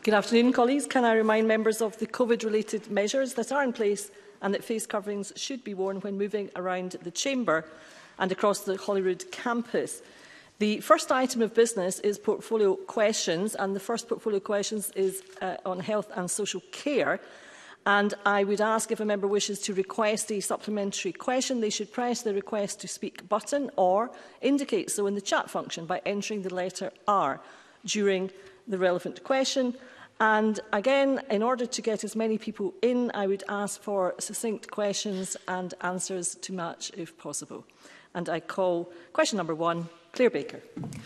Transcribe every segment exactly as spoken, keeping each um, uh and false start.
Good afternoon, colleagues. Can I remind members of the COVID-related measures that are in place and that face coverings should be worn when moving around the Chamber and across the Holyrood campus? The first item of business is portfolio questions, and the first portfolio questions is uh, on health and social care. And I would ask, if a member wishes to request a supplementary question, they should press the request to speak button or indicate so in the chat function by entering the letter R during the relevant question. And again, in order to get as many people in, I would ask for succinct questions and answers to match if possible. And I call question number one, Claire Baker.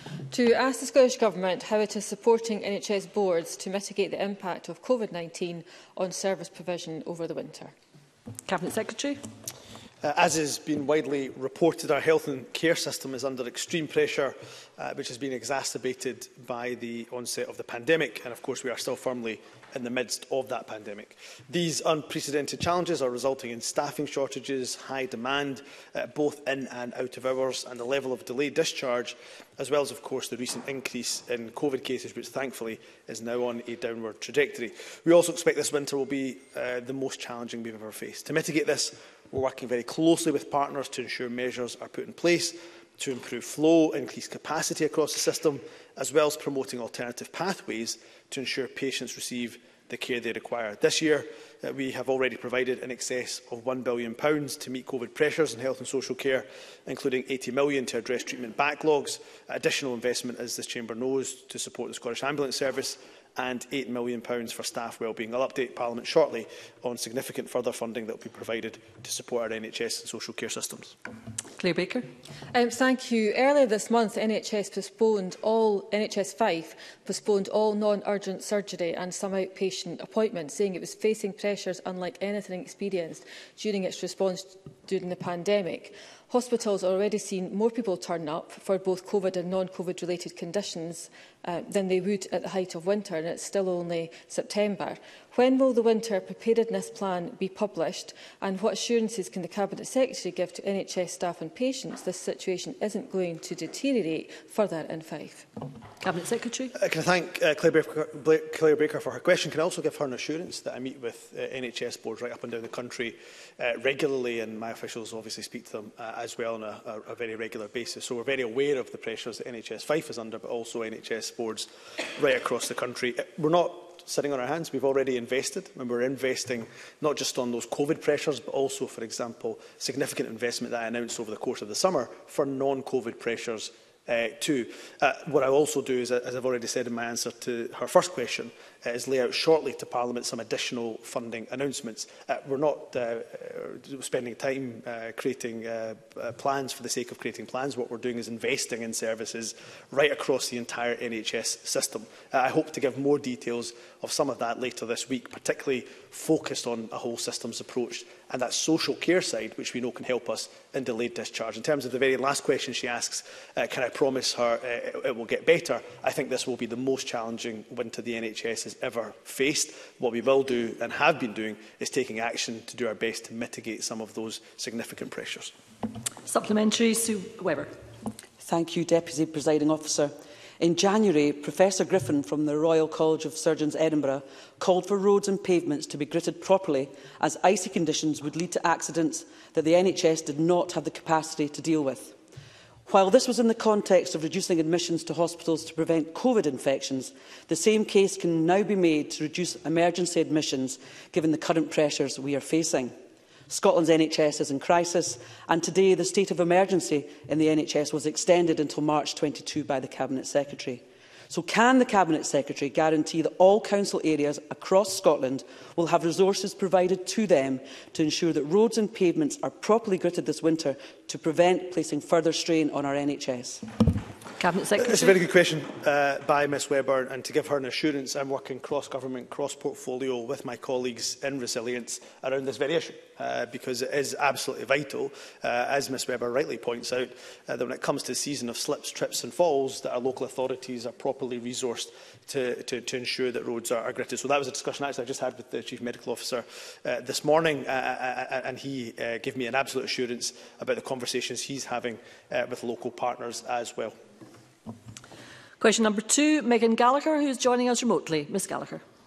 To ask the Scottish Government how it is supporting N H S boards to mitigate the impact of COVID nineteen on service provision over the winter. Cabinet Secretary. Uh, as has been widely reported, our health and care system is under extreme pressure, uh, which has been exacerbated by the onset of the pandemic. And of course, we are still firmly in the midst of that pandemic. These unprecedented challenges are resulting in staffing shortages, high demand, uh, both in and out of hours, and the level of delayed discharge, as well as, of course, the recent increase in COVID cases, which thankfully is now on a downward trajectory. We also expect this winter will be uh, the most challenging we've ever faced. To mitigate this, we're working very closely with partners to ensure measures are put in place to improve flow, increase capacity across the system, as well as promoting alternative pathways to ensure patients receive the care they require. This year, uh, we have already provided in excess of one billion pounds to meet COVID pressures in health and social care, including eighty million pounds to address treatment backlogs, additional investment, as this Chamber knows, to support the Scottish Ambulance Service, and eight million pounds for staff wellbeing. I'll update Parliament shortly on significant further funding that will be provided to support our N H S and social care systems. Claire Baker. Um, thank you. Earlier this month, N H S postponed all N H S five postponed all non-urgent surgery and some outpatient appointments, saying it was facing pressures unlike anything experienced during its response during the pandemic. Hospitals are already seeing more people turn up for both COVID and non-COVID related conditions uh, than they would at the height of winter, and it's still only September. When will the winter preparedness plan be published, and what assurances can the Cabinet Secretary give to N H S staff and patients this situation isn't going to deteriorate further in Fife? Cabinet Secretary. Uh, can I thank uh, Claire, Baker, Claire Baker for her question? Can I also give her an assurance that I meet with uh, N H S boards right up and down the country uh, regularly, and my officials obviously speak to them uh, as well on a, a, a very regular basis. So we're very aware of the pressures that N H S Fife is under, but also N H S boards right across the country. We're not sitting on our hands. We've already invested, and we're investing not just on those COVID pressures, but also, for example, significant investment that I announced over the course of the summer for non-COVID pressures uh, too. Uh, what I'll also do is, as I've already said in my answer to her first question, uh, is lay out shortly to Parliament some additional funding announcements. Uh, we're not uh, spending time uh, creating uh, uh, plans for the sake of creating plans. What we're doing is investing in services right across the entire N H S system. Uh, I hope to give more details of some of that later this week, particularly focused on a whole systems approach and that social care side, which we know can help us in delayed discharge. In terms of the very last question she asks, uh, can I promise her uh, it, it will get better? I think this will be the most challenging winter the N H S has ever faced. What we will do and have been doing is taking action to do our best to mitigate some of those significant pressures. Supplementary, Sue Webber. Thank you, Deputy Presiding Officer. In January, Professor Griffin from the Royal College of Surgeons, Edinburgh, called for roads and pavements to be gritted properly, as icy conditions would lead to accidents that the N H S did not have the capacity to deal with. While this was in the context of reducing admissions to hospitals to prevent COVID infections, the same case can now be made to reduce emergency admissions, given the current pressures we are facing. Scotland's N H S is in crisis, and today the state of emergency in the N H S was extended until March twenty-two by the Cabinet Secretary. So can the Cabinet Secretary guarantee that all council areas across Scotland will have resources provided to them to ensure that roads and pavements are properly gritted this winter to prevent placing further strain on our N H S? Cabinet Secretary. It's a very good question uh, by Miz Webber, and to give her an assurance, I'm working cross-government, cross-portfolio with my colleagues in Resilience around this very issue, uh, because it is absolutely vital, uh, as Miz Webber rightly points out, uh, that when it comes to the season of slips, trips and falls, that our local authorities are properly resourced to, to, to ensure that roads are, are gritted. So that was a discussion actually I just had with the Chief Medical Officer uh, this morning, uh, and he uh, gave me an absolute assurance about the conversations he's having uh, with local partners as well. Question number two, Megan Gallagher, who is joining us remotely. Miz Gallagher.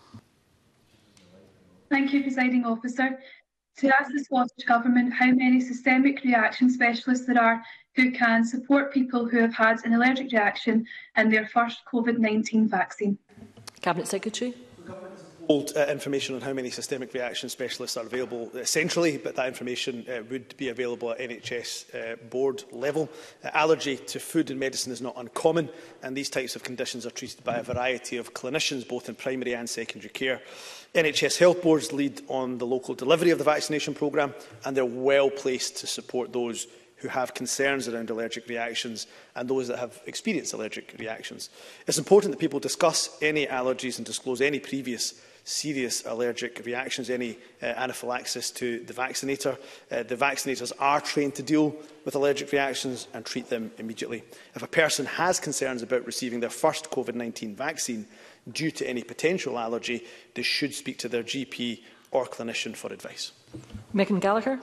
Thank you, Presiding Officer. To ask the Scottish Government how many systemic reaction specialists there are who can support people who have had an allergic reaction in their first COVID nineteen vaccine. Cabinet Secretary. Hold uh, information on how many systemic reaction specialists are available uh, centrally, but that information uh, would be available at N H S uh, board level. Uh, allergy to food and medicine is not uncommon, and these types of conditions are treated by a variety of clinicians, both in primary and secondary care. N H S health boards lead on the local delivery of the vaccination programme, and they're well placed to support those who have concerns around allergic reactions and those that have experienced allergic reactions. It's important that people discuss any allergies and disclose any previous serious allergic reactions, any uh, anaphylaxis to the vaccinator. Uh, the vaccinators are trained to deal with allergic reactions and treat them immediately. If a person has concerns about receiving their first COVID nineteen vaccine due to any potential allergy, they should speak to their G P or clinician for advice. Megan Gallagher.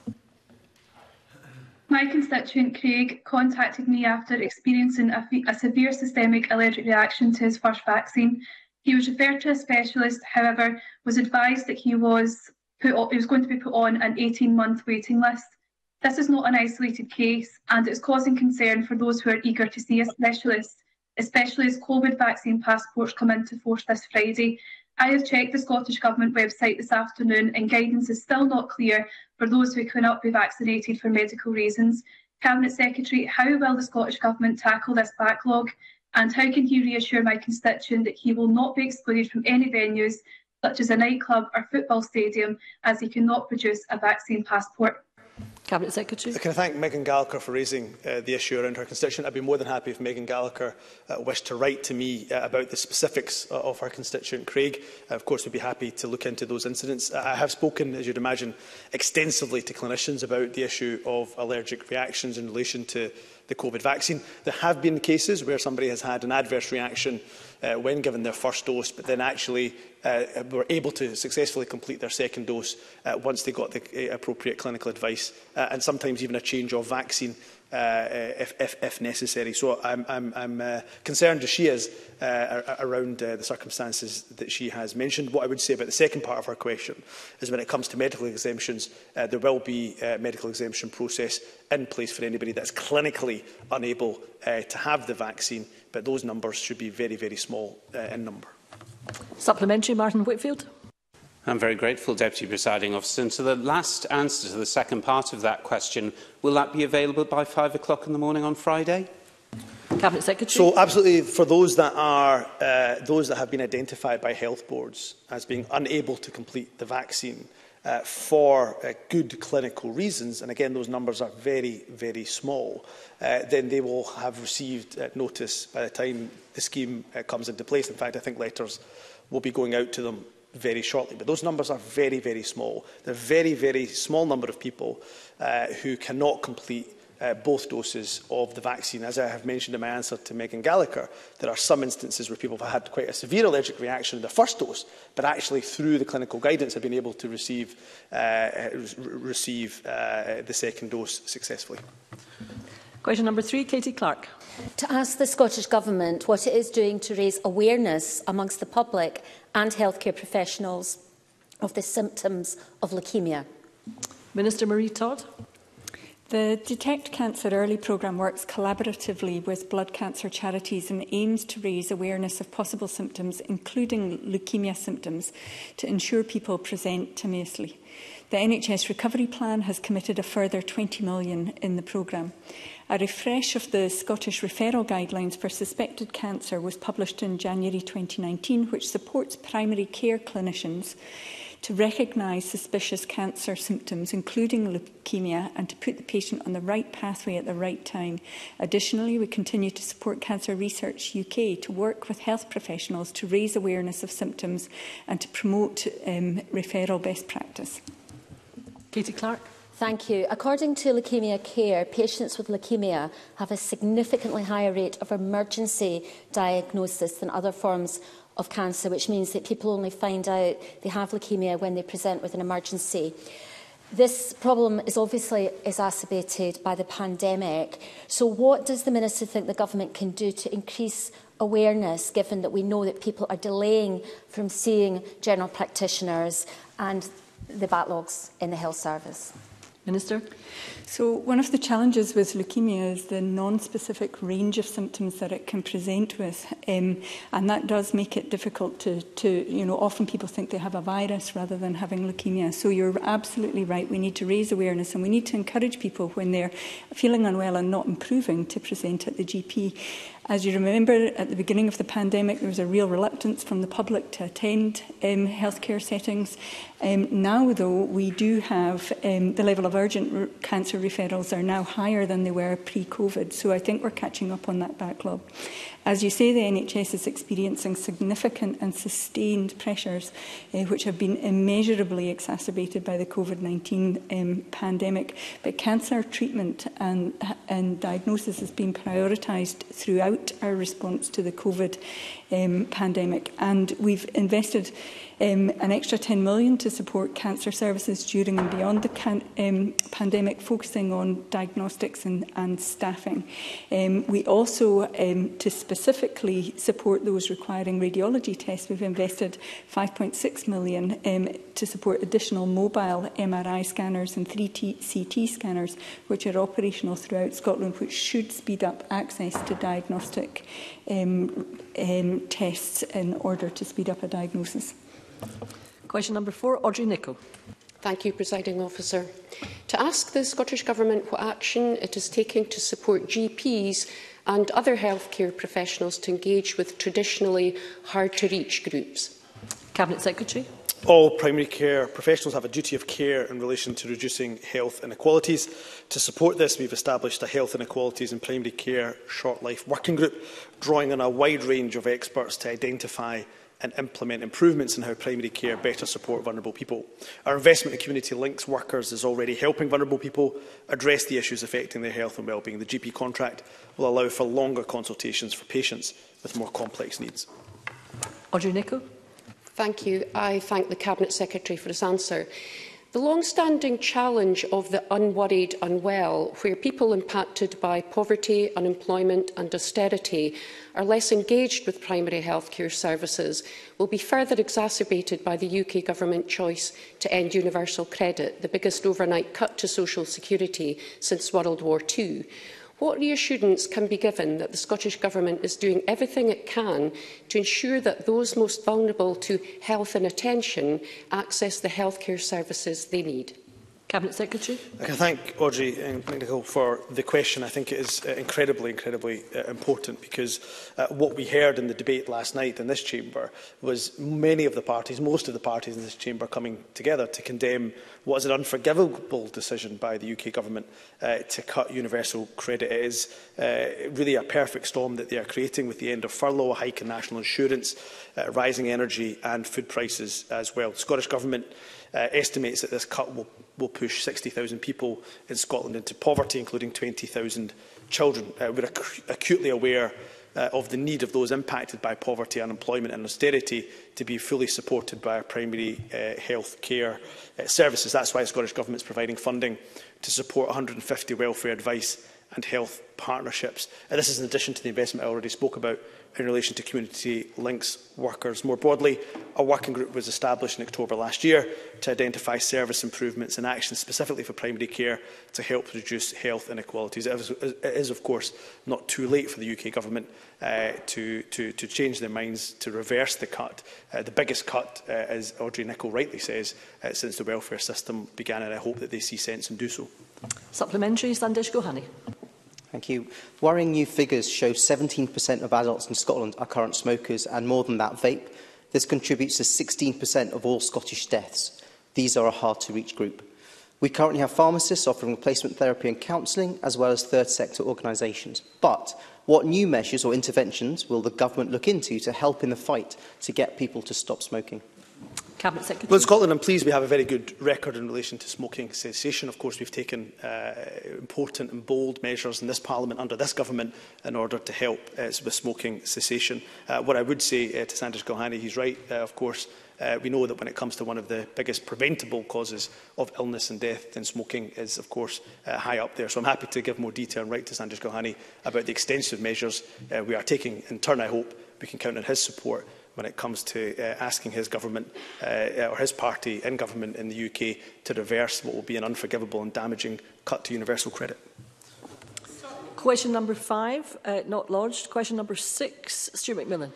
My constituent Craig contacted me after experiencing a, a severe systemic allergic reaction to his first vaccine. He was referred to a specialist, however, was advised that he was, put, he was going to be put on an eighteen month waiting list. This is not an isolated case, and it is causing concern for those who are eager to see a specialist, especially as COVID vaccine passports come into force this Friday. I have checked the Scottish Government website this afternoon, and guidance is still not clear for those who cannot be vaccinated for medical reasons. Cabinet Secretary, how will the Scottish Government tackle this backlog? And how can he reassure my constituent that he will not be excluded from any venues, such as a nightclub or football stadium, as he cannot produce a vaccine passport? Cabinet Secretary. Can I thank Megan Gallagher for raising uh, the issue around her constituent. I'd be more than happy if Megan Gallagher uh, wished to write to me uh, about the specifics uh, of her constituent Craig. Uh, of course, we'd be happy to look into those incidents. Uh, I have spoken, as you'd imagine, extensively to clinicians about the issue of allergic reactions in relation to the COVID vaccine. There have been cases where somebody has had an adverse reaction uh, when given their first dose, but then actually uh, were able to successfully complete their second dose uh, once they got the uh, appropriate clinical advice, uh, and sometimes even a change of vaccine uh, if, if, if necessary. So I'm, I'm, I'm uh, concerned, as she is, uh, around uh, the circumstances that she has mentioned. What I would say about the second part of her question is when it comes to medical exemptions, uh, there will be a medical exemption process in place for anybody that's clinically unable uh, to have the vaccine, but those numbers should be very, very small uh, in number. Supplementary, Martin Whitfield. I'm very grateful, Deputy Presiding Officer. And to the last answer to the second part of that question, will that be available by five o'clock in the morning on Friday? Cabinet Secretary. So, absolutely, for those that are uh, those that have been identified by health boards as being unable to complete the vaccine uh, for uh, good clinical reasons, and again, those numbers are very, very small, uh, then they will have received uh, notice by the time the scheme uh, comes into place. In fact, I think letters will be going out to them very shortly. But those numbers are very, very small. They're a very, very small number of people uh, who cannot complete uh, both doses of the vaccine. As I have mentioned in my answer to Megan Gallagher, there are some instances where people have had quite a severe allergic reaction in the first dose, but actually through the clinical guidance have been able to receive, uh, receive uh, the second dose successfully. Question number three, Katie Clark. To ask the Scottish Government what it is doing to raise awareness amongst the public and healthcare professionals of the symptoms of leukaemia. Minister Marie Todd. The Detect Cancer Early programme works collaboratively with blood cancer charities and aims to raise awareness of possible symptoms, including leukaemia symptoms, to ensure people present timorously. The N H S Recovery Plan has committed a further twenty million pounds in the programme. A refresh of the Scottish referral guidelines for suspected cancer was published in January twenty nineteen, which supports primary care clinicians to recognise suspicious cancer symptoms, including leukaemia, and to put the patient on the right pathway at the right time. Additionally, we continue to support Cancer Research U K to work with health professionals to raise awareness of symptoms and to promote um, referral best practice. Katie Clark. Thank you. According to Leukaemia Care, patients with leukaemia have a significantly higher rate of emergency diagnosis than other forms of cancer, which means that people only find out they have leukaemia when they present with an emergency. This problem is obviously exacerbated by the pandemic. So what does the Minister think the Government can do to increase awareness, given that we know that people are delaying from seeing general practitioners and the backlogs in the health service? Minister. So one of the challenges with leukaemia is the non-specific range of symptoms that it can present with, um, and that does make it difficult to, to, you know, often people think they have a virus rather than having leukaemia. So you're absolutely right. We need to raise awareness, and we need to encourage people when they're feeling unwell and not improving to present at the G P. As you remember, at the beginning of the pandemic, there was a real reluctance from the public to attend um, healthcare settings. Um, now, though, we do have um, the level of urgent cancer referrals are now higher than they were pre-COVID. So I think we're catching up on that backlog. As you say, the N H S is experiencing significant and sustained pressures, uh, which have been immeasurably exacerbated by the COVID nineteen um, pandemic. But cancer treatment and, and diagnosis has been prioritised throughout our response to the COVID um, pandemic. And we've invested Um, an extra ten million pounds to support cancer services during and beyond the can um, pandemic, focusing on diagnostics and, and staffing. Um, we also, um, to specifically support those requiring radiology tests, we've invested five point six million pounds um, to support additional mobile M R I scanners and three C T scanners, which are operational throughout Scotland, which should speed up access to diagnostic um, um, tests in order to speed up a diagnosis. Question number four, Audrey Nicholl. Thank you, Presiding Officer. To ask the Scottish Government what action it is taking to support G Ps and other healthcare professionals to engage with traditionally hard-to-reach groups. Cabinet Secretary. All primary care professionals have a duty of care in relation to reducing health inequalities. To support this, we've established a Health Inequalities in Primary Care Short Life Working Group, drawing on a wide range of experts to identify and implement improvements in how primary care better support vulnerable people. Our investment in community links workers is already helping vulnerable people address the issues affecting their health and wellbeing. The G P contract will allow for longer consultations for patients with more complex needs. Audrey Nicholl. Thank you. I thank the Cabinet Secretary for his answer. The long-standing challenge of the unworried unwell, where people impacted by poverty, unemployment and austerity are less engaged with primary healthcare services, will be further exacerbated by the U K Government choice to end universal credit, the biggest overnight cut to social security since World War Two. What reassurance can be given that the Scottish Government is doing everything it can to ensure that those most vulnerable to health and attention access the healthcare services they need? Cabinet Secretary. I can thank Audrey Nicholl for the question. I think it is uh, incredibly, incredibly uh, important, because uh, what we heard in the debate last night in this chamber was many of the parties, most of the parties in this chamber coming together to condemn what is an unforgivable decision by the U K Government uh, to cut universal credit. It is uh, really a perfect storm that they are creating, with the end of furlough, a hike in national insurance, uh, rising energy and food prices as well. The Scottish Government uh, estimates that this cut will, will push sixty thousand people in Scotland into poverty, including twenty thousand children. Uh, we're ac acutely aware Uh, of the need of those impacted by poverty, unemployment and austerity to be fully supported by our primary uh, health care uh, services. That's why the Scottish Government is providing funding to support one hundred and fifty welfare advice and health partnerships. And this is in addition to the investment I already spoke about in relation to community links workers. More broadly, a working group was established in October last year to identify service improvements and actions specifically for primary care to help reduce health inequalities. It is, it is of course, not too late for the U K Government uh, to, to, to change their minds, to reverse the cut. Uh, the biggest cut, uh, as Audrey Nicholl rightly says, uh, since the welfare system began, and I hope that they see sense and do so. Supplementary, Sandesh Gohani. Thank you. Worrying new figures show seventeen percent of adults in Scotland are current smokers, and more than that, vape. This contributes to sixteen percent of all Scottish deaths. These are a hard-to-reach group. We currently have pharmacists offering replacement therapy and counselling, as well as third sector organisations. But what new measures or interventions will the government look into to help in the fight to get people to stop smoking? Cabinet Secretary. Well, in Scotland, I'm pleased we have a very good record in relation to smoking cessation. Of course, we've taken uh, important and bold measures in this Parliament under this government in order to help uh, with smoking cessation. Uh, what I would say uh, to Sandesh Gohani, he's right, uh, of course. Uh, we know that when it comes to one of the biggest preventable causes of illness and death, then smoking is, of course, uh, high up there. So I'm happy to give more detail and write to Sandesh Gohani about the extensive measures uh, we are taking. In turn, I hope we can count on his support when it comes to uh, asking his government uh, or his party in government in the U K to reverse what will be an unforgivable and damaging cut to universal credit. Question number five, uh, not lodged. Question number six, Stuart McMillan.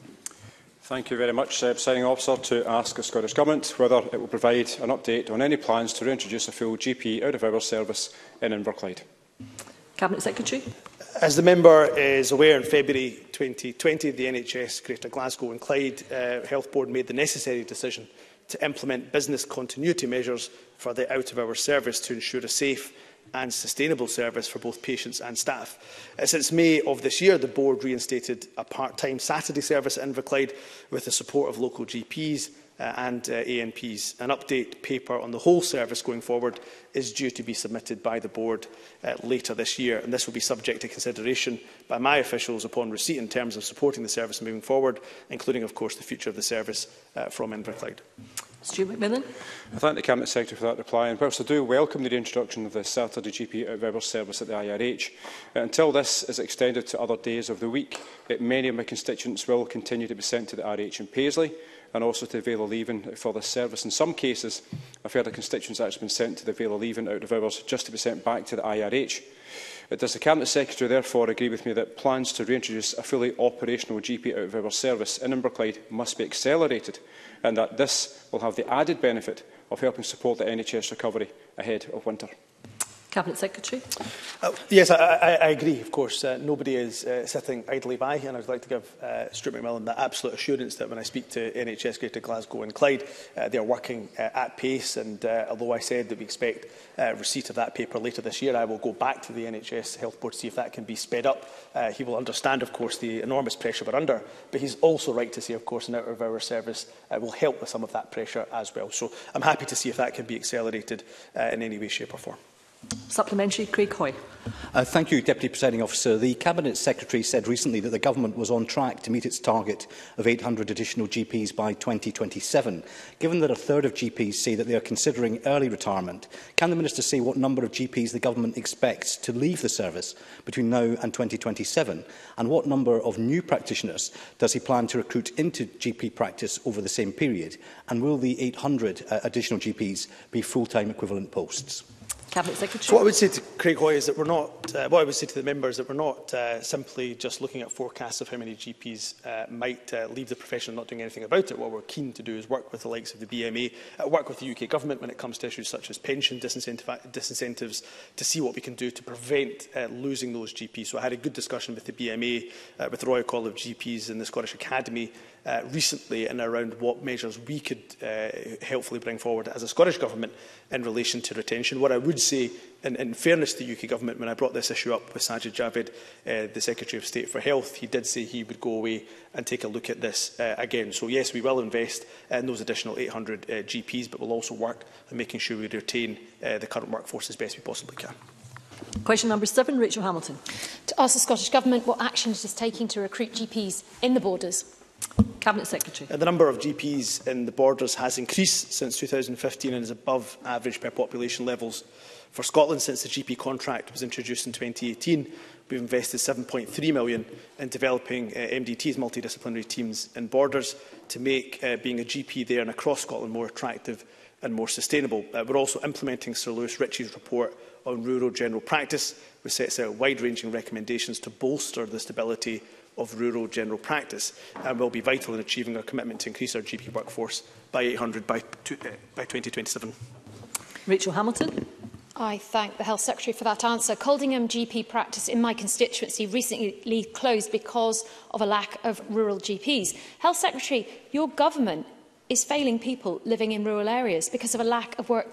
Thank you very much, uh, Presiding Officer, to ask the Scottish Government whether it will provide an update on any plans to reintroduce a full G P out-of-hours service in Inverclyde. Cabinet Secretary. As the member is aware, in February twenty twenty, the N H S Greater Glasgow and Clyde uh, Health Board made the necessary decision to implement business continuity measures for the out-of-hours service to ensure a safe and sustainable service for both patients and staff. Uh, since May of this year, the board reinstated a part-time Saturday service at Inverclyde with the support of local G Ps uh, and uh, A N Ps. An update paper on the whole service going forward is due to be submitted by the board uh, later this year, and this will be subject to consideration by my officials upon receipt in terms of supporting the service moving forward, including, of course, the future of the service uh, from Inverclyde. Stuart McMillan. I thank the Cabinet Secretary for that reply, and whilst I do welcome the reintroduction of the Saturday G P out-of-hours service at the I R H, uh, until this is extended to other days of the week, it, many of my constituents will continue to be sent to the R H in Paisley and also to Vale of Leven for this service. In some cases, I've heard of constituents actually been sent to the Vale of Leven out-of-hours just to be sent back to the I R H. Does the Cabinet Secretary therefore agree with me that plans to reintroduce a fully operational G P out-of-hours service in Inverclyde must be accelerated, and that this will have the added benefit of helping support the N H S recovery ahead of winter? Cabinet Secretary. Uh, yes, I, I, I agree, of course. Uh, nobody is uh, sitting idly by, and I'd like to give uh, Stuart McMillan the absolute assurance that when I speak to N H S Greater Glasgow and Clyde, uh, they are working uh, at pace, and uh, although I said that we expect uh, receipt of that paper later this year, I will go back to the N H S Health Board to see if that can be sped up. Uh, he will understand, of course, the enormous pressure we're under, but he's also right to say, of course, an out-of-hours service uh, will help with some of that pressure as well. So I'm happy to see if that can be accelerated uh, in any way, shape or form. Supplementary, Craig Hoy. Uh, thank you, Deputy Presiding Officer. The Cabinet Secretary said recently that the Government was on track to meet its target of eight hundred additional G Ps by twenty twenty-seven. Given that a third of G Ps say that they are considering early retirement, can the Minister say what number of G Ps the Government expects to leave the service between now and twenty twenty-seven? And what number of new practitioners does he plan to recruit into G P practice over the same period? And will the eight hundred uh, additional G Ps be full-time equivalent posts? Cabinet Secretary. So what I would say to Craig Hoy is that we're not, uh, what I would say to the members, that we're not uh, simply just looking at forecasts of how many G Ps uh, might uh, leave the profession and not doing anything about it. What we're keen to do is work with the likes of the B M A, uh, work with the U K Government when it comes to issues such as pension disincentiv disincentives, to see what we can do to prevent uh, losing those G Ps. So I had a good discussion with the B M A, uh, with the Royal College of G Ps and the Scottish Academy Uh, recently and around what measures we could uh, helpfully bring forward as a Scottish Government in relation to retention. What I would say, in, in fairness to the U K Government, when I brought this issue up with Sajid Javid, uh, the Secretary of State for Health, he did say he would go away and take a look at this uh, again. So yes, we will invest in those additional eight hundred uh, G Ps, but we'll also work on making sure we retain uh, the current workforce as best we possibly can. Question number seven, Rachel Hamilton. To ask the Scottish Government what action it is taking to recruit G Ps in the borders. Cabinet Secretary. Uh, the number of G Ps in the borders has increased since two thousand fifteen and is above average per population levels. For Scotland, since the G P contract was introduced in twenty eighteen, we've invested seven point three million pounds in developing uh, M D Ts, multidisciplinary teams in borders, to make uh, being a G P there and across Scotland more attractive and more sustainable. Uh, we're also implementing Sir Lewis Ritchie's report on rural general practice, which sets out wide-ranging recommendations to bolster the stability of rural general practice, and will be vital in achieving our commitment to increase our G P workforce by eight hundred by, uh, by twenty twenty-seven. Rachel Hamilton. I thank the Health Secretary for that answer. Coldingham G P practice in my constituency recently closed because of a lack of rural G Ps. Health Secretary, your government is failing people living in rural areas because of a lack of work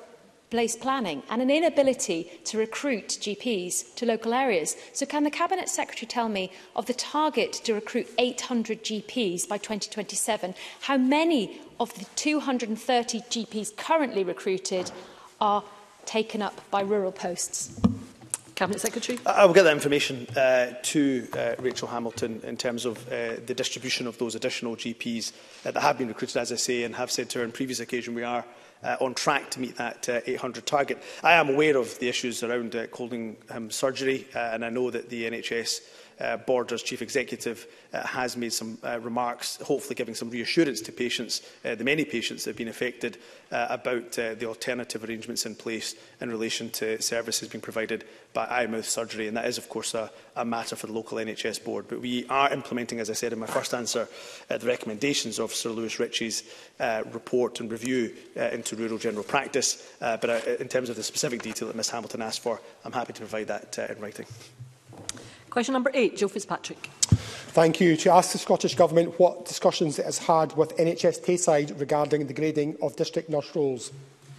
place planning and an inability to recruit G Ps to local areas. So can the Cabinet Secretary tell me, of the target to recruit eight hundred G Ps by twenty twenty-seven, how many of the two hundred and thirty G Ps currently recruited are taken up by rural posts? Cabinet Secretary. I will get that information uh, to uh, Rachel Hamilton in terms of uh, the distribution of those additional G Ps uh, that have been recruited, as I say, and have said to her on previous occasion we are uh, on track to meet that uh, eight hundred target. I am aware of the issues around uh, Coldingham surgery, uh, and I know that the N H S Uh, Borders Chief Executive uh, has made some uh, remarks, hopefully giving some reassurance to patients, uh, the many patients that have been affected, uh, about uh, the alternative arrangements in place in relation to services being provided by eye mouth surgery. And that is, of course, a, a matter for the local N H S board. But we are implementing, as I said in my first answer, uh, the recommendations of Sir Lewis Ritchie's uh, report and review uh, into rural general practice. Uh, but uh, in terms of the specific detail that Miz Hamilton asked for, I'm happy to provide that uh, in writing. Question number eight, Joe Fitzpatrick. Thank you. To ask the Scottish Government what discussions it has had with N H S Tayside regarding the grading of district nurse roles.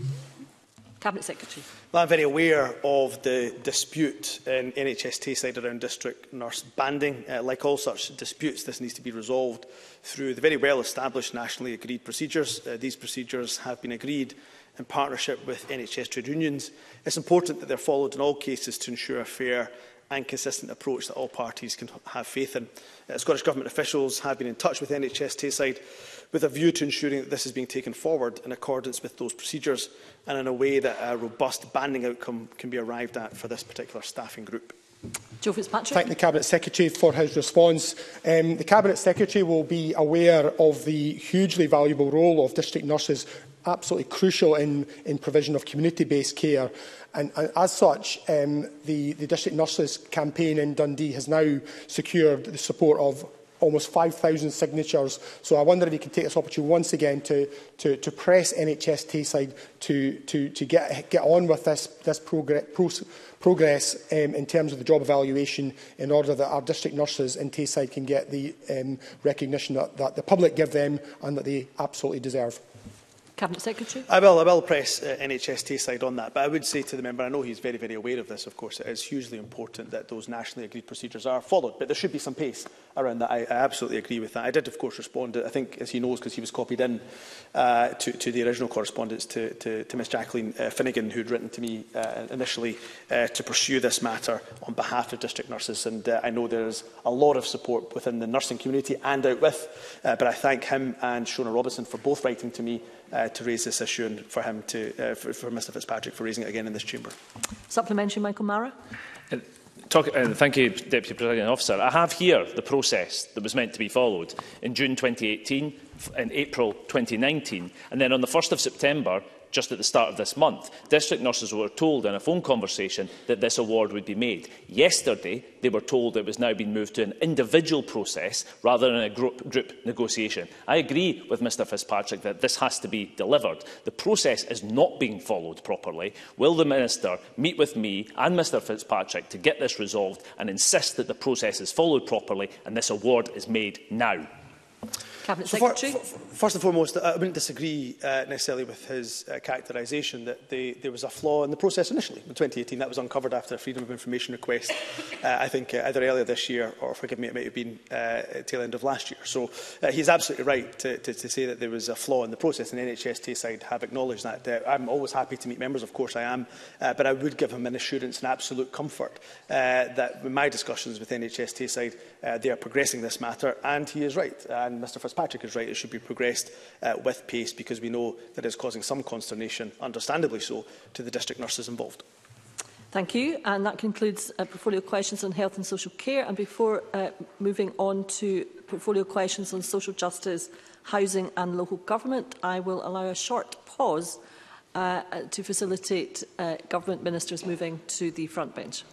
Cabinet Secretary. Well, I'm very aware of the dispute in N H S Tayside around district nurse banding. Uh, like all such disputes, this needs to be resolved through the very well-established nationally agreed procedures. Uh, these procedures have been agreed in partnership with N H S trade unions. It's important that they're followed in all cases to ensure a fair and consistent approach that all parties can have faith in. Uh, Scottish Government officials have been in touch with N H S Tayside with a view to ensuring that this is being taken forward in accordance with those procedures and in a way that a robust banding outcome can be arrived at for this particular staffing group. Joe Fitzpatrick. Thank the Cabinet Secretary for his response. Um, the Cabinet Secretary will be aware of the hugely valuable role of district nurses, absolutely crucial in, in provision of community-based care. And, and as such, um, the, the District Nurses campaign in Dundee has now secured the support of almost five thousand signatures. So I wonder if you can take this opportunity once again to, to, to press N H S Tayside to, to, to get, get on with this, this progress, progress um, in terms of the job evaluation, in order that our district nurses in Tayside can get the um, recognition that, that the public give them and that they absolutely deserve. Cabinet Secretary. I will, I will press uh, N H S Tayside on that, but I would say to the member, I know he's very, very aware of this, of course, it is hugely important that those nationally agreed procedures are followed, but there should be some pace around that. I, I absolutely agree with that. I did, of course, respond, I think, as he knows, because he was copied in uh, to, to the original correspondence to, to, to Miss Jacqueline uh, Finnegan, who had written to me uh, initially uh, to pursue this matter on behalf of district nurses, and uh, I know there is a lot of support within the nursing community and out with, uh, but I thank him and Shona Robinson for both writing to me Uh, to raise this issue, and for him to, uh, for, for Mr Fitzpatrick for raising it again in this chamber. Supplementary, Michael Mara. Uh, talk, uh, thank you, Deputy Presiding Officer. I have here the process that was meant to be followed in June twenty eighteen, in April twenty nineteen, and then on the first of September, just at the start of this month, district nurses were told in a phone conversation that this award would be made. Yesterday, they were told it was now being moved to an individual process rather than a group, group negotiation. I agree with Mr Fitzpatrick that this has to be delivered. The process is not being followed properly. Will the Minister meet with me and Mr Fitzpatrick to get this resolved and insist that the process is followed properly and this award is made now? Cabinet so Secretary. For, for, first and foremost, I wouldn't disagree uh, necessarily with his uh, characterisation that they, there was a flaw in the process initially. In twenty eighteen, that was uncovered after a Freedom of Information request, uh, I think uh, either earlier this year or, forgive me, it might have been uh, at tail end of last year. So uh, he's absolutely right to, to, to say that there was a flaw in the process, and N H S Tayside have acknowledged that. Uh, I'm always happy to meet members, of course I am, uh, but I would give him an assurance and absolute comfort uh, that in my discussions with N H S Tayside, uh, they are progressing this matter, and he is right, and Mr Fitzpatrick is right, it should be progressed uh, with pace, because we know that it is causing some consternation, understandably so, to the district nurses involved. Thank you, and that concludes uh, portfolio questions on health and social care. And before uh, moving on to portfolio questions on social justice, housing and local government, I will allow a short pause uh, to facilitate uh, government ministers moving to the front bench.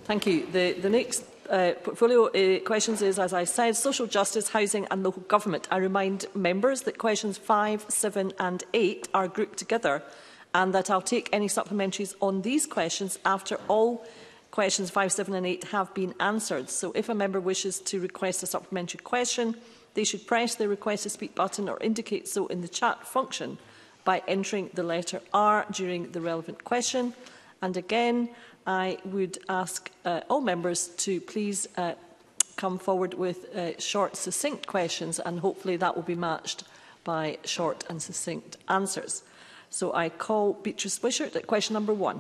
Thank you. The, the next uh, portfolio uh, questions is, as I said, social justice, housing and local government. I remind members that questions five, seven and eight are grouped together and that I'll take any supplementaries on these questions after all questions five, seven and eight have been answered. So if a member wishes to request a supplementary question, they should press the request to speak button or indicate so in the chat function by entering the letter R during the relevant question. And again, I would ask uh, all members to please uh, come forward with uh, short, succinct questions, and hopefully that will be matched by short and succinct answers. So I call Beatrice Wishart at question number one.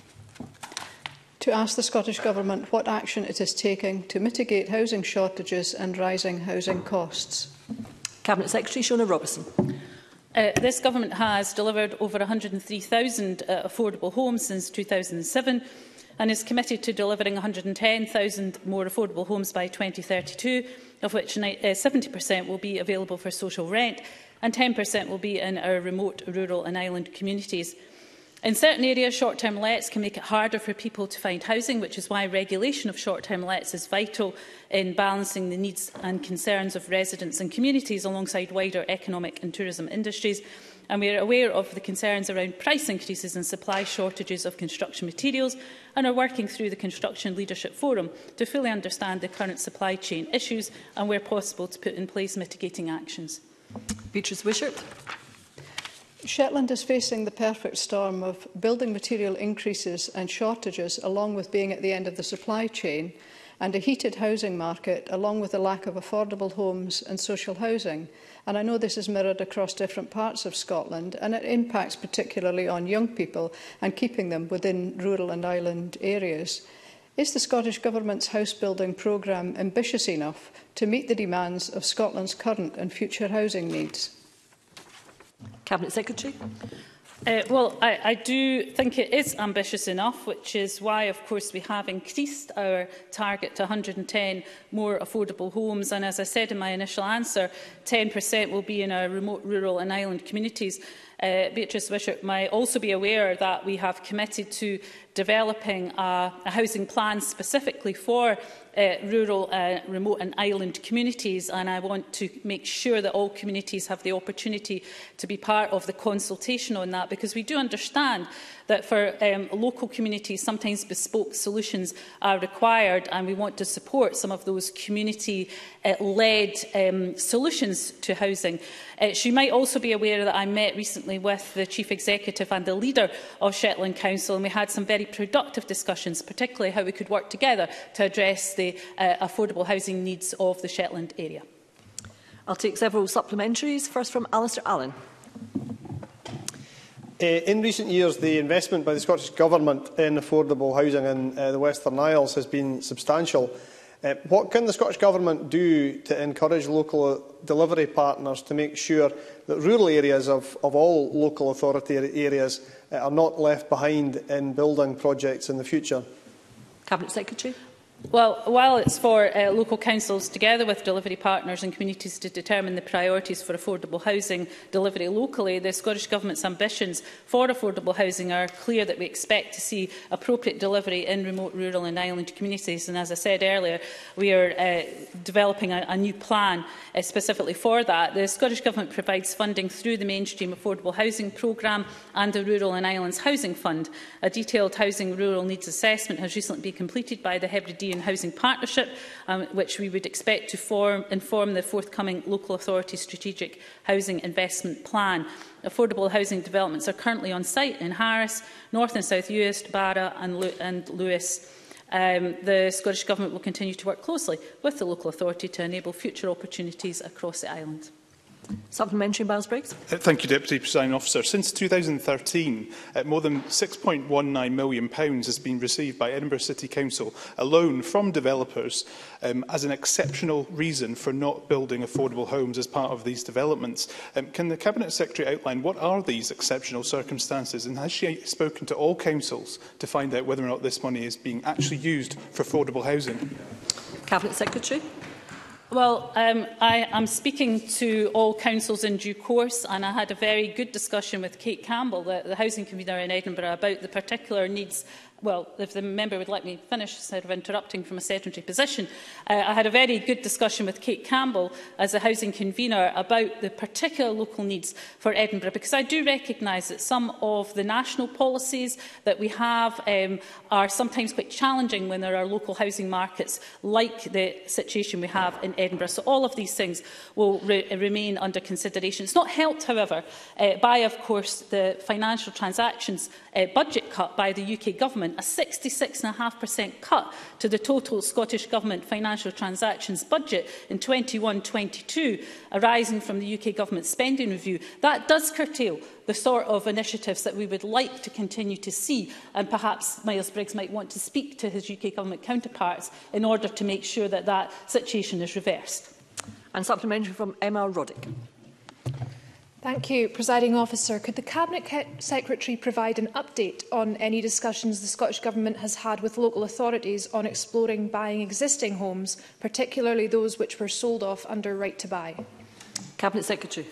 To ask the Scottish Government what action it is taking to mitigate housing shortages and rising housing costs. Cabinet Secretary Shona Robertson. Uh, this Government has delivered over one hundred and three thousand uh, affordable homes since two thousand seven and is committed to delivering one hundred and ten thousand more affordable homes by twenty thirty-two, of which seventy percent will be available for social rent and ten percent will be in our remote, rural and island communities. In certain areas, short-term lets can make it harder for people to find housing, which is why regulation of short-term lets is vital in balancing the needs and concerns of residents and communities alongside wider economic and tourism industries. And we are aware of the concerns around price increases and supply shortages of construction materials and are working through the Construction Leadership Forum to fully understand the current supply chain issues and, where possible, to put in place mitigating actions. Beatrice Wishart. Shetland is facing the perfect storm of building material increases and shortages, along with being at the end of the supply chain, and a heated housing market, along with the lack of affordable homes and social housing. And I know this is mirrored across different parts of Scotland, and it impacts particularly on young people and keeping them within rural and island areas. Is the Scottish Government's house building programme ambitious enough to meet the demands of Scotland's current and future housing needs? Cabinet Secretary. Uh, well, I, I do think it is ambitious enough, which is why, of course, we have increased our target to one hundred and ten more affordable homes. And as I said in my initial answer, ten percent will be in our remote, rural and island communities. Uh, Beatrice Wishart might also be aware that we have committed to developing a, a housing plan specifically for uh, rural, uh, remote and island communities, and I want to make sure that all communities have the opportunity to be part of the consultation on that, because we do understand that for um, local communities sometimes bespoke solutions are required, and we want to support some of those community-led uh, um, solutions to housing. Uh, she might also be aware that I met recently with the Chief Executive and the leader of Shetland Council, and we had some very productive discussions, particularly how we could work together to address the uh, affordable housing needs of the Shetland area. I'll take several supplementaries. First from Alistair Allen. Uh, in recent years, the investment by the Scottish Government in affordable housing in uh, the Western Isles has been substantial. Uh, what can the Scottish Government do to encourage local delivery partners to make sure that rural areas of, of all local authority areas uh, are not left behind in building projects in the future? Cabinet Secretary. Well, while it's for uh, local councils, together with delivery partners and communities, to determine the priorities for affordable housing delivery locally, the Scottish Government's ambitions for affordable housing are clear, that we expect to see appropriate delivery in remote, rural and island communities. And as I said earlier, we are uh, developing a, a new plan uh, specifically for that. The Scottish Government provides funding through the Mainstream Affordable Housing Programme and the Rural and Islands Housing Fund. A detailed housing rural needs assessment has recently been completed by the Hebridean Housing Partnership, um, which we would expect to form, inform the forthcoming local authority strategic housing investment plan. Affordable housing developments are currently on site in Harris, North and South Uist, Barra and, Lew and Lewis. Um, the Scottish Government will continue to work closely with the local authority to enable future opportunities across the island. Supplementary, Miles Briggs. Uh, thank you, Deputy Presiding Officer. Since two thousand thirteen, uh, more than six point one nine million pounds has been received by Edinburgh City Council alone from developers um, as an exceptional reason for not building affordable homes as part of these developments. Um, can the Cabinet Secretary outline what are these exceptional circumstances, and has she spoken to all councils to find out whether or not this money is being actually used for affordable housing? Cabinet Secretary. Well, um, I am speaking to all councils in due course, and I had a very good discussion with Kate Campbell, the, the housing convener in Edinburgh, about the particular needs. Well, if the member would let me finish instead of interrupting from a sedentary position, uh, I had a very good discussion with Kate Campbell as a housing convener about the particular local needs for Edinburgh, because I do recognise that some of the national policies that we have um, are sometimes quite challenging when there are local housing markets like the situation we have in Edinburgh. So all of these things will re remain under consideration. It's not helped, however, uh, by, of course, the financial transactions uh, budget cut by the U K Government, a sixty-six point five percent cut to the total Scottish Government financial transactions budget in twenty-one twenty-two, arising from the U K Government spending review. That does curtail the sort of initiatives that we would like to continue to see, and perhaps Miles Briggs might want to speak to his U K Government counterparts in order to make sure that that situation is reversed. And supplementary from Emma Roddick. Thank you, Presiding Officer. Could the Cabinet Secretary provide an update on any discussions the Scottish Government has had with local authorities on exploring buying existing homes, particularly those which were sold off under right to buy? Cabinet Secretary.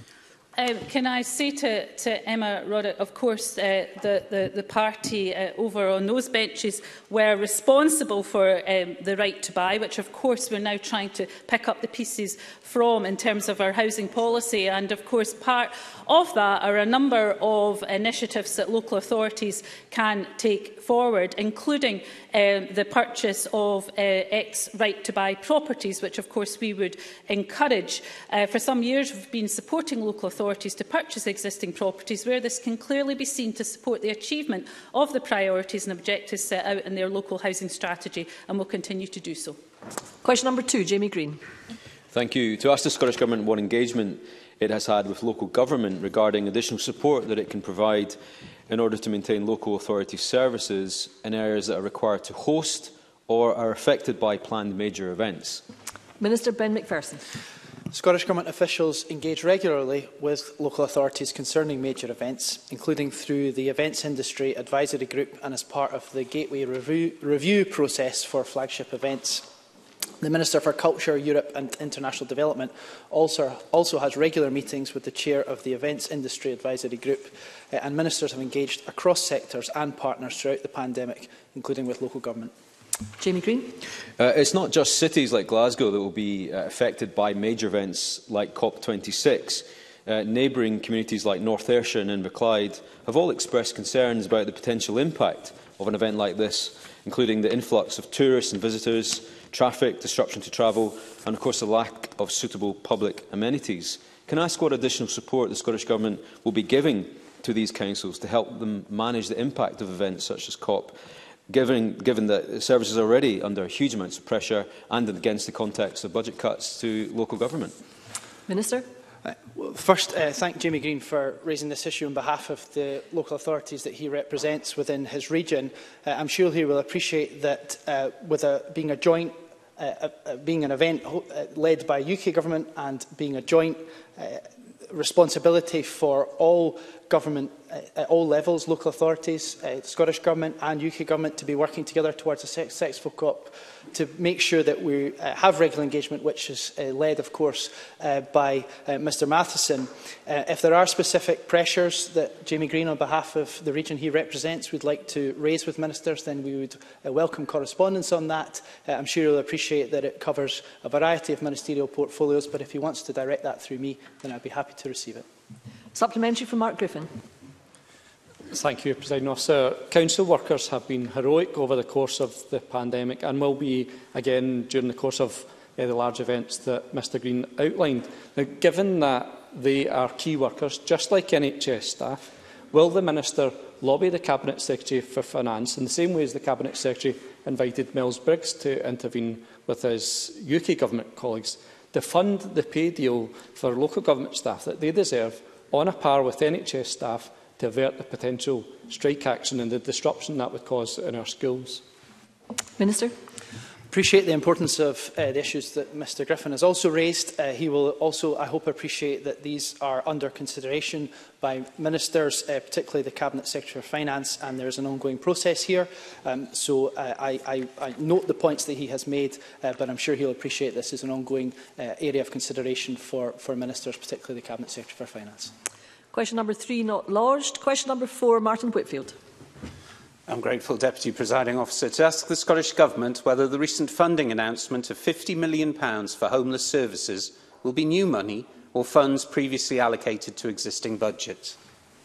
Um, can I say to, to Emma Roddick, of course, uh, the, the, the party uh, over on those benches were responsible for um, the right to buy, which of course we're now trying to pick up the pieces from in terms of our housing policy. And of course part of that are a number of initiatives that local authorities can take forward, including um, the purchase of uh, ex-right to buy properties, which of course we would encourage. Uh, for some years we've been supporting local authorities to purchase existing properties where this can clearly be seen to support the achievement of the priorities and objectives set out in their local housing strategy, and will continue to do so. Question number two, Jamie Green. Thank you. To ask the Scottish Government what engagement it has had with local government regarding additional support that it can provide in order to maintain local authority services in areas that are required to host or are affected by planned major events. Minister Ben Macpherson. Scottish Government officials engage regularly with local authorities concerning major events, including through the Events Industry Advisory Group and as part of the Gateway Review, review process for flagship events. The Minister for Culture, Europe and International Development also, also has regular meetings with the Chair of the Events Industry Advisory Group, uh, and Ministers have engaged across sectors and partners throughout the pandemic, including with local government. Jamie Green. Uh, it's not just cities like Glasgow that will be uh, affected by major events like COP twenty-six. Uh, neighbouring communities like North Ayrshire and Inverclyde have all expressed concerns about the potential impact of an event like this, including the influx of tourists and visitors, traffic, disruption to travel and, of course, the lack of suitable public amenities. Can I ask what additional support the Scottish Government will be giving to these councils to help them manage the impact of events such as COP, given, given that the services are already under huge amounts of pressure and against the context of budget cuts to local government? Minister. Uh, well, first, uh, thank Jamie Green for raising this issue on behalf of the local authorities that he represents within his region. Uh, I'm sure he will appreciate that uh, with a, being a joint Uh, uh, being an event uh, led by U K Government and being a joint uh, responsibility for all government uh, at all levels, local authorities, uh, Scottish Government and U K Government, to be working together towards a successful COP, to make sure that we uh, have regular engagement, which is uh, led, of course, uh, by uh, Mr Matheson. Uh, if there are specific pressures that Jamie Green, on behalf of the region he represents, would like to raise with ministers, then we would uh, welcome correspondence on that. Uh, I'm sure he'll appreciate that it covers a variety of ministerial portfolios, but if he wants to direct that through me, then I'd be happy to receive it. Supplementary from Mark Griffin. Thank you, President Officer. Council workers have been heroic over the course of the pandemic and will be again during the course of uh, the large events that Mr Green outlined. Now, given that they are key workers, just like N H S staff, will the Minister lobby the Cabinet Secretary for Finance in the same way as the Cabinet Secretary invited Miles Briggs to intervene with his U K Government colleagues to fund the pay deal for local government staff that they deserve on a par with N H S staff to avert the potential strike action and the disruption that would cause in our schools? Minister. appreciate the importance of uh, the issues that Mr Griffin has also raised. Uh, he will also, I hope, appreciate that these are under consideration by ministers, uh, particularly the Cabinet Secretary for Finance, and there is an ongoing process here. Um, so uh, I, I, I note the points that he has made, uh, but I'm sure he'll appreciate this is an ongoing uh, area of consideration for, for ministers, particularly the Cabinet Secretary for Finance. Question number three not lodged. Question number four, Martin Whitfield. I'm grateful, Deputy Presiding Officer, to ask the Scottish Government whether the recent funding announcement of fifty million pounds for homeless services will be new money or funds previously allocated to existing budgets.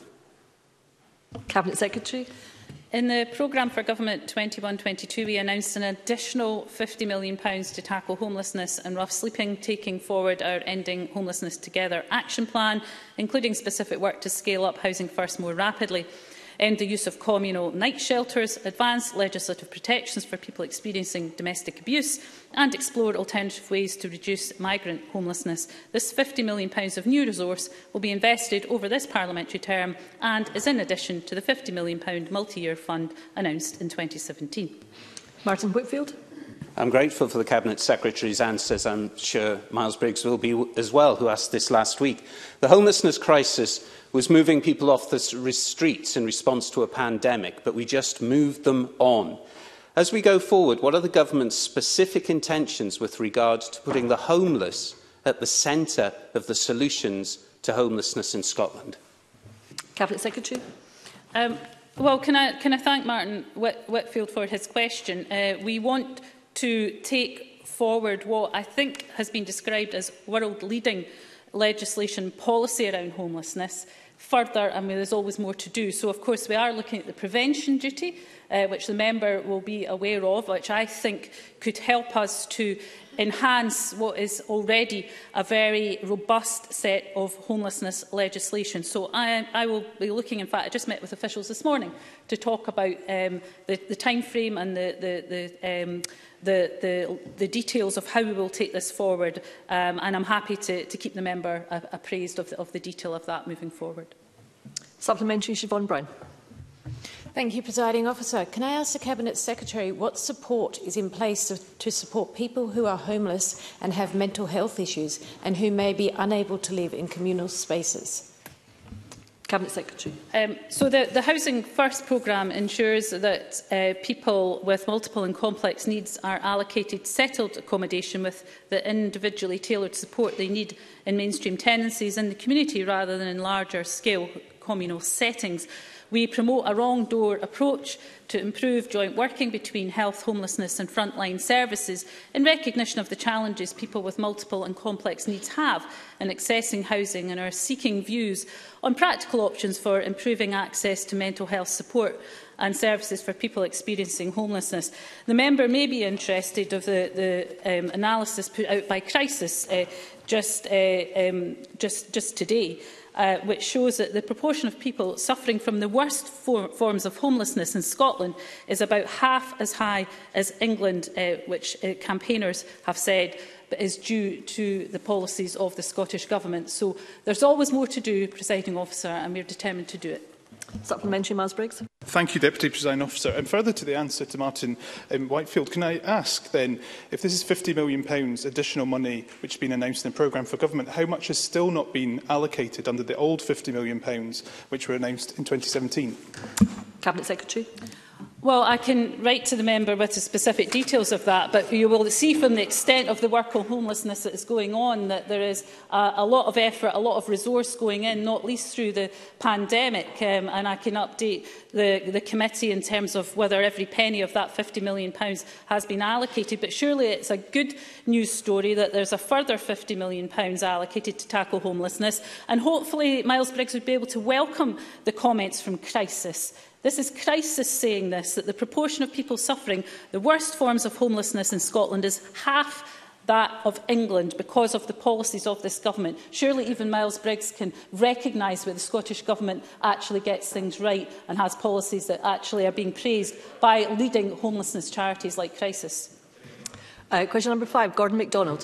Cabinet Secretary. In the programme for Government twenty-one twenty-two, we announced an additional fifty million pounds to tackle homelessness and rough sleeping, taking forward our Ending Homelessness Together action plan, including specific work to scale up Housing First more rapidly, end the use of communal night shelters, advance legislative protections for people experiencing domestic abuse, and explore alternative ways to reduce migrant homelessness. This fifty million pounds of new resource will be invested over this parliamentary term and is in addition to the fifty million pounds multi-year fund announced in twenty seventeen. Martin Whitfield. I'm grateful for the Cabinet Secretary's answers. I'm sure Miles Briggs will be as well, who asked this last week. The homelessness crisis was moving people off the streets in response to a pandemic, but we just moved them on. As we go forward, what are the government's specific intentions with regard to putting the homeless at the centre of the solutions to homelessness in Scotland? Cabinet Secretary. Um, well, can I, can I thank Martin Whit Whitfield for his question? Uh, we want to take forward what I think has been described as world-leading legislation policy around homelessness further, and there's always more to do. So, of course, we are looking at the prevention duty, uh, which the member will be aware of, which I think could help us to enhance what is already a very robust set of homelessness legislation. So I, I will be looking, in fact, I just met with officials this morning to talk about um, the, the time frame and the, the, the um, The, the, the details of how we will take this forward, um, and I'm happy to, to keep the member uh, appraised of the, of the detail of that moving forward. Supplementary, Siobhan Brown. Thank you, Presiding Officer. Can I ask the Cabinet Secretary what support is in place to, to support people who are homeless and have mental health issues and who may be unable to live in communal spaces? Cabinet Secretary. Um, so the, the Housing First programme ensures that uh, people with multiple and complex needs are allocated settled accommodation with the individually tailored support they need in mainstream tenancies in the community rather than in larger scale communal settings. We promote a wrong-door approach to improve joint working between health, homelessness and frontline services in recognition of the challenges people with multiple and complex needs have in accessing housing, and are seeking views on practical options for improving access to mental health support and services for people experiencing homelessness. The member may be interested of the, the um, analysis put out by Crisis uh, just, uh, um, just, just today, Uh, which shows that the proportion of people suffering from the worst for forms of homelessness in Scotland is about half as high as England, uh, which uh, campaigners have said but is due to the policies of the Scottish Government. So there's always more to do, Presiding Officer, and we're determined to do it. Supplementary, Miles Briggs. Thank you, Deputy Presiding Officer. And further to the answer to Martin um, Whitefield, can I ask then, if this is fifty million pounds additional money which has been announced in the programme for government, how much has still not been allocated under the old fifty million pounds which were announced in twenty seventeen? Cabinet Secretary. Well, I can write to the member with the specific details of that, but you will see from the extent of the work on homelessness that is going on that there is a, a lot of effort, a lot of resource going in, not least through the pandemic, um, and I can update the, the committee in terms of whether every penny of that fifty million pounds has been allocated. But surely it's a good news story that there's a further fifty million pounds allocated to tackle homelessness, and hopefully Miles Briggs would be able to welcome the comments from Crisis. This is Crisis saying this, that the proportion of people suffering the worst forms of homelessness in Scotland is half that of England because of the policies of this government. Surely even Miles Briggs can recognise where the Scottish Government actually gets things right and has policies that actually are being praised by leading homelessness charities like Crisis. Uh, question number five, Gordon MacDonald.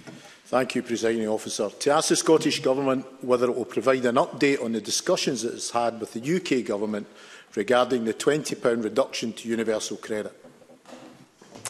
Thank you, Presiding Officer. To ask the Scottish Government whether it will provide an update on the discussions it has had with the U K Government regarding the twenty pound reduction to universal credit.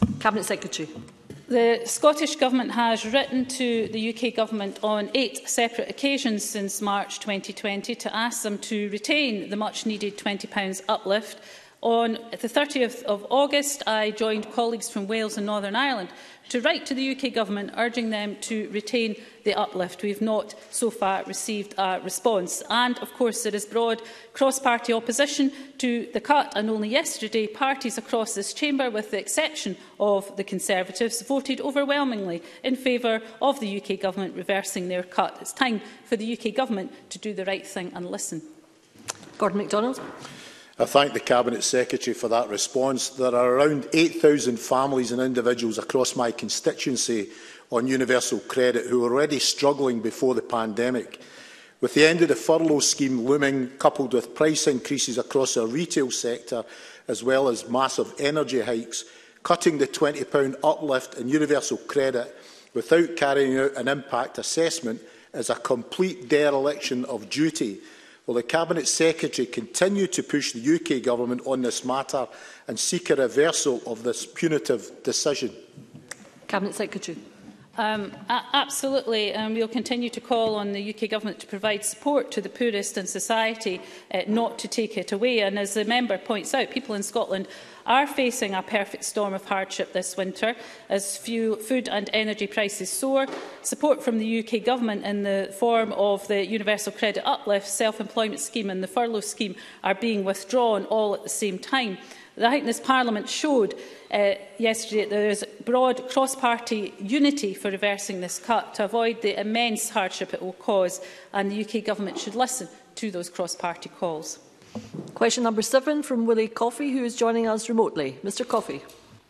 Cabinet Secretary. The Scottish Government has written to the U K Government on eight separate occasions since March twenty twenty to ask them to retain the much-needed twenty pounds uplift. On the thirtieth of August, I joined colleagues from Wales and Northern Ireland to write to the U K Government urging them to retain the uplift. We have not so far received a response. And, of course, there is broad cross-party opposition to the cut, and only yesterday parties across this chamber, with the exception of the Conservatives, voted overwhelmingly in favour of the U K Government reversing their cut. It's time for the U K Government to do the right thing and listen. Gordon MacDonald. I thank the Cabinet Secretary for that response. There are around eight thousand families and individuals across my constituency on universal credit who were already struggling before the pandemic. With the end of the furlough scheme looming, coupled with price increases across our retail sector, as well as massive energy hikes, cutting the twenty pound uplift in universal credit without carrying out an impact assessment is a complete dereliction of duty. Will the Cabinet Secretary continue to push the U K Government on this matter and seek a reversal of this punitive decision? Cabinet Secretary. Um, absolutely, and um, we will continue to call on the U K Government to provide support to the poorest in society, uh, not to take it away. And as the member points out, people in Scotland are facing a perfect storm of hardship this winter as few food and energy prices soar. Support from the U K Government in the form of the Universal Credit Uplift, Self-Employment Scheme and the Furlough Scheme are being withdrawn all at the same time. I think this Parliament showed uh, yesterday that there is broad cross-party unity for reversing this cut to avoid the immense hardship it will cause, and the U K Government should listen to those cross-party calls. Question number seven from Willie Coffey, who is joining us remotely. Mr Coffey.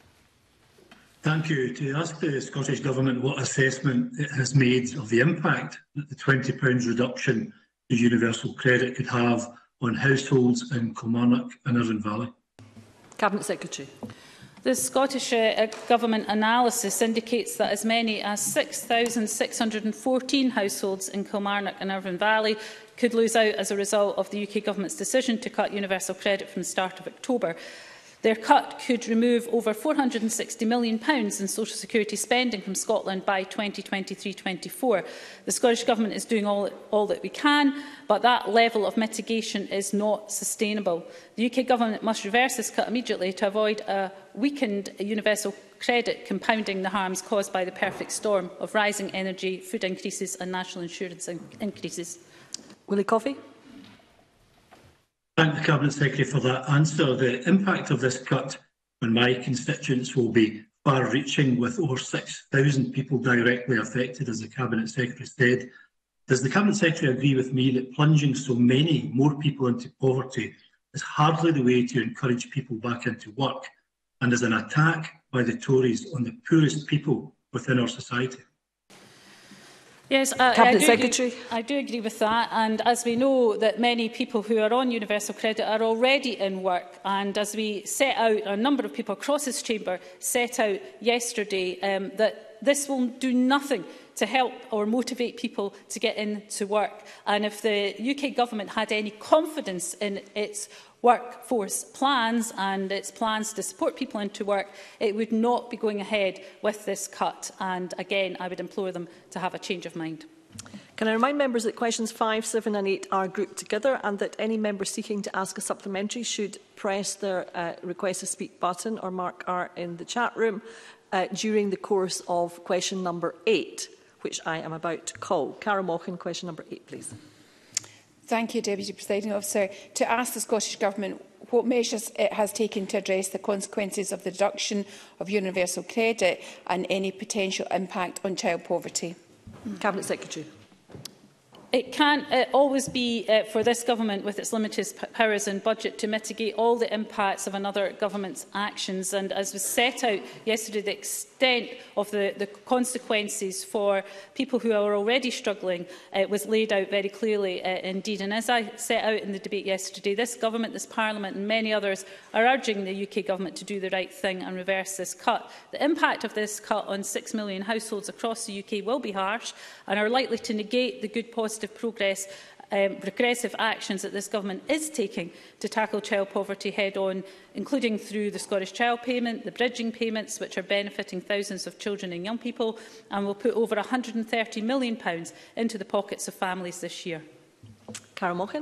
Thank you. To ask the Scottish Government what assessment it has made of the impact that the twenty pounds reduction to universal credit could have on households in Kilmarnock and Irvine Valley. Cabinet Secretary. The Scottish uh, Government analysis indicates that as many as six thousand six hundred and fourteen households in Kilmarnock and Irvine Valley could lose out as a result of the U K Government's decision to cut universal credit from the start of October. Their cut could remove over four hundred and sixty million pounds in social security spending from Scotland by twenty twenty-three twenty-four. The Scottish Government is doing all, all that we can, but that level of mitigation is not sustainable. The U K Government must reverse this cut immediately to avoid a weakened universal credit compounding the harms caused by the perfect storm of rising energy, food increases and national insurance in increases. Willie Coffey. Thank the Cabinet Secretary for that answer. The impact of this cut on my constituents will be far-reaching, with over six thousand people directly affected, as the Cabinet Secretary said. Does the Cabinet Secretary agree with me that plunging so many more people into poverty is hardly the way to encourage people back into work, and is an attack by the Tories on the poorest people within our society? Yes, uh, Cabinet I, do Secretary. agree, I do agree with that, and as we know that many people who are on universal credit are already in work, and as we set out, a number of people across this chamber set out yesterday um, that this will do nothing to help or motivate people to get into work. And if the U K Government had any confidence in its workforce plans and its plans to support people into work, it would not be going ahead with this cut. And again, I would implore them to have a change of mind. Can I remind members that questions five, seven and eight are grouped together, and that any member seeking to ask a supplementary should press their uh, request to speak button or mark R in the chat room uh, during the course of question number eight, which I am about to call. Cara Mochan, question number eight, please. Thank you, Deputy Presiding Officer. To ask the Scottish Government what measures it has taken to address the consequences of the reduction of universal credit and any potential impact on child poverty. Cabinet Secretary. It can't uh, always be uh, for this government, with its limited powers and budget, to mitigate all the impacts of another government's actions. And as was set out yesterday, the extent of the, the consequences for people who are already struggling uh, was laid out very clearly uh, indeed. And as I set out in the debate yesterday, this government, this Parliament and many others are urging the U K Government to do the right thing and reverse this cut. The impact of this cut on six million households across the U K will be harsh and are likely to negate the good positive progress um, regressive actions that this government is taking to tackle child poverty head-on, including through the Scottish Child Payment, the bridging payments, which are benefiting thousands of children and young people, and will put over one hundred and thirty million pounds into the pockets of families this year. Carol Mochan.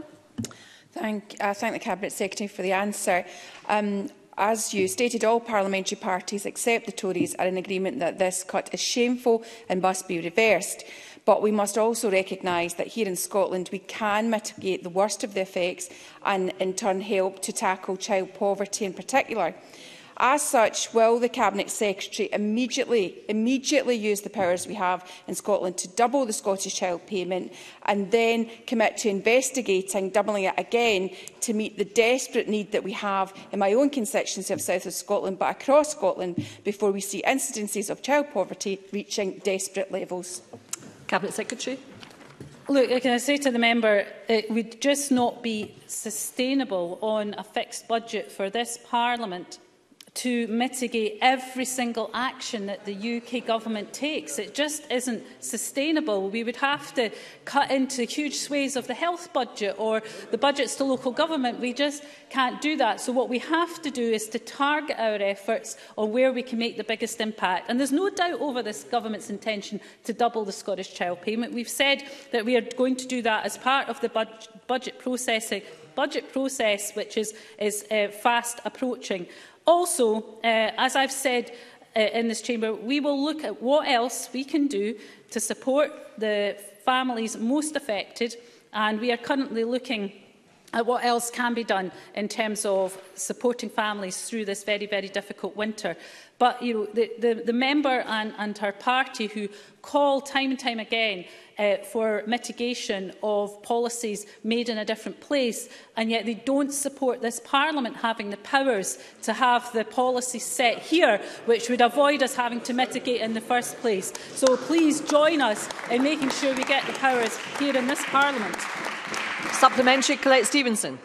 Thank, uh, thank the Cabinet Secretary for the answer. Um, As you stated, all parliamentary parties except the Tories are in agreement that this cut is shameful and must be reversed. But we must also recognise that here in Scotland we can mitigate the worst of the effects and in turn help to tackle child poverty in particular. As such, will the Cabinet Secretary immediately, immediately use the powers we have in Scotland to double the Scottish Child Payment and then commit to investigating doubling it again to meet the desperate need that we have in my own constituency of South of Scotland, but across Scotland, before we see incidences of child poverty reaching desperate levels? Cabinet Secretary. Look, can I say to the member, it would just not be sustainable on a fixed budget for this Parliament to mitigate every single action that the U K government takes. It just isn't sustainable. We would have to cut into huge swathes of the health budget or the budgets to local government. We just can't do that. So what we have to do is to target our efforts on where we can make the biggest impact. And there's no doubt over this government's intention to double the Scottish Child Payment. We've said that we are going to do that as part of the bud budget processing budget process, which is, is uh, fast approaching. Also, uh, as I've said uh, in this chamber, we will look at what else we can do to support the families most affected, and we are currently looking at what else can be done in terms of supporting families through this very, very difficult winter. But you know, the, the, the member and, and her party who call time and time again uh, for mitigation of policies made in a different place, and yet they don't support this Parliament having the powers to have the policies set here, which would avoid us having to mitigate in the first place. So please join us in making sure we get the powers here in this Parliament. Supplementary, Colette Stevenson.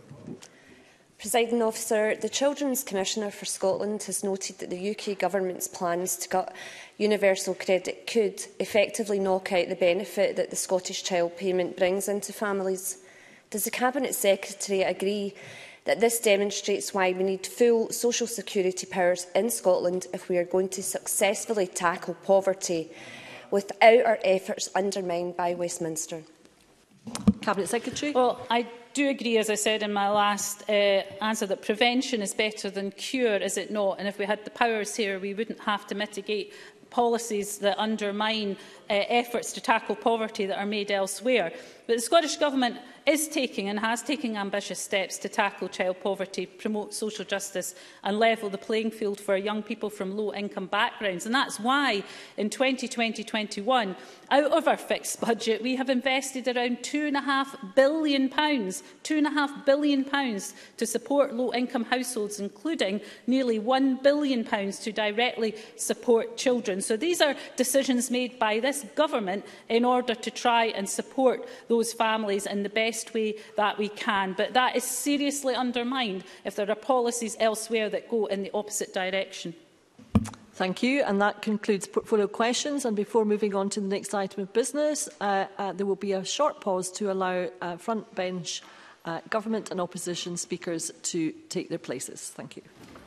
Presiding Officer, the Children's Commissioner for Scotland has noted that the U K Government's plans to cut universal credit could effectively knock out the benefit that the Scottish Child Payment brings into families. Does the Cabinet Secretary agree that this demonstrates why we need full social security powers in Scotland if we are going to successfully tackle poverty without our efforts undermined by Westminster? Cabinet Secretary. Well, I do agree, as I said in my last uh, answer, that prevention is better than cure, is it not? And if we had the powers here, we wouldn't have to mitigate policies that undermine uh, efforts to tackle poverty that are made elsewhere. But the Scottish Government is taking and has taken ambitious steps to tackle child poverty, promote social justice and level the playing field for young people from low-income backgrounds. And that's why in twenty twenty to twenty-one, out of our fixed budget, we have invested around two and a half billion pounds, two and a half billion pounds to support low-income households, including nearly one billion pounds to directly support children. So these are decisions made by this government in order to try and support those families in the best way that we can. But that is seriously undermined if there are policies elsewhere that go in the opposite direction. Thank you. And that concludes portfolio questions. And before moving on to the next item of business, uh, uh, there will be a short pause to allow uh, front bench uh, government and opposition speakers to take their places. Thank you.